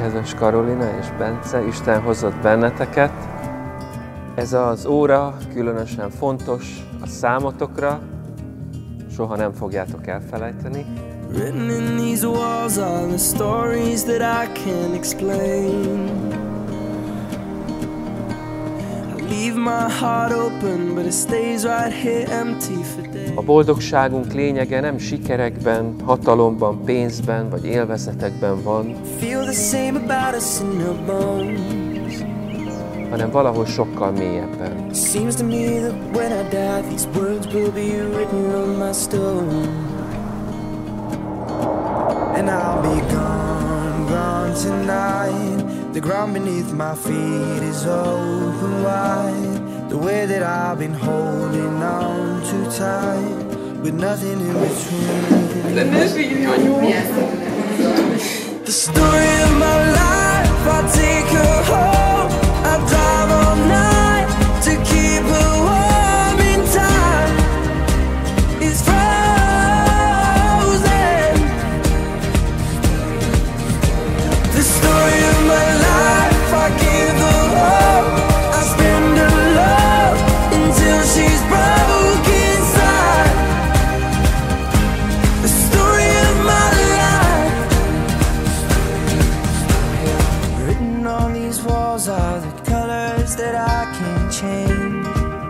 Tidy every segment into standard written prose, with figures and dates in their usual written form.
kedves Karolina és Bence, Isten hozott benneteket. Ez az óra különösen fontos a számotokra, soha nem fogjátok elfelejteni. Written in these walls are the stories that I can't explain. I leave my heart open, but it stays right here empty for days. A boldogságunk lényege nem sikerekben, hatalomban, pénzben vagy élvezetekben van, Feel the same about us in our bones. hanem valahol sokkal mélyebben. Seems to me that when I die, these words will be written on my stone. And I'll be gone, gone tonight. The ground beneath my feet is open wide. The way that I've been holding on too tight, with nothing in between. The story of my life, I'll take her home. I'll drive all night to keep her warm in time. It's frozen. The story of my life, I give her hope. I spend her love until she's broke inside. The story of my life. Written on these walls are the colors that I can't change.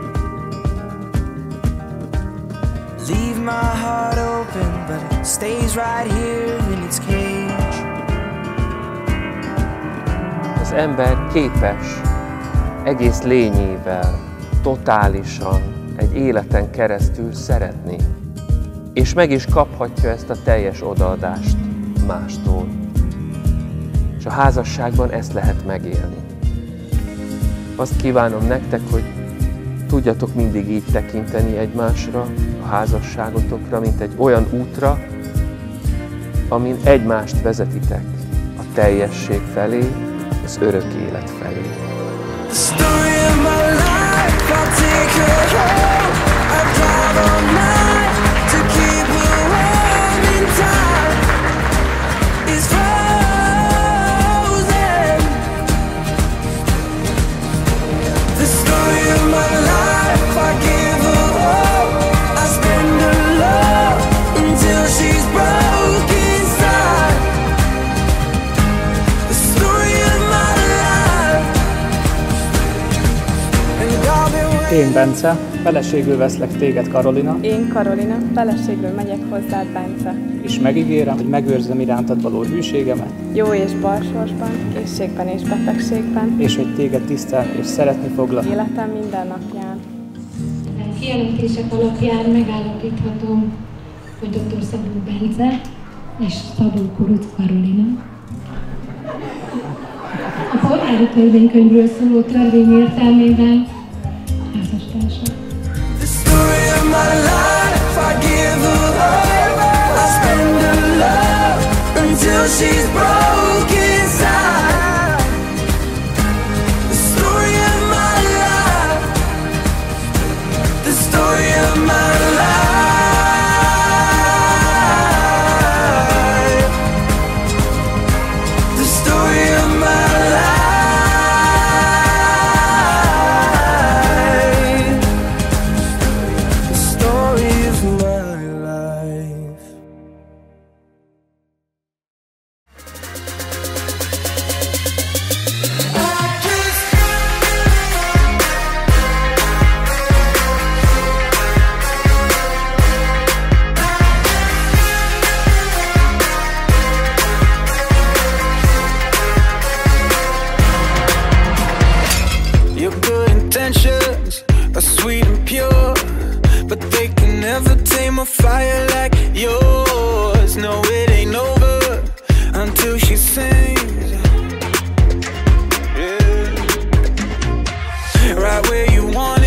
Leave my heart open, but it stays right here in its cage. Az ember képes egész lényével, totálisan, egy életen keresztül szeretni, és meg is kaphatja ezt a teljes odaadást mástól. És a házasságban ezt lehet megélni. Azt kívánom nektek, hogy tudjatok mindig így tekinteni egymásra, a házasságotokra, mint egy olyan útra, amin egymást vezetitek a teljesség felé, az örök élet felé. The story of my life, I'll take her home. I'll drive all night to keep her warm in time. It's frozen. The story of my life, I give her hope. I spend her love until she's broke inside. The story of my life. And I'll be Én, Bence, feleségül veszlek téged, Karolina, Én, Karolina, feleségül megyek hozzád, Bence. és megígérem, hogy megőrzöm irántad való hűségemet, Jó és bal sorsban, készségben és betegségben, és hogy téged tisztelni és szeretni foglak. életem minden napján. A kijelentések alapján megállapíthatom, hogy dr. Szabó Bence és Szabó Kuruc Karolina a polgári törvénykönyvről szóló törvény értelmében házastársak. the story of my life, I give her hope. I spend her love until she's broke inside. The story of my life. The story of my life. The story of my life. The story of my life. Your good intentions are sweet and pure, but they can never tame a fire like yours. No, it ain't over until she sings. Yeah. Right where you want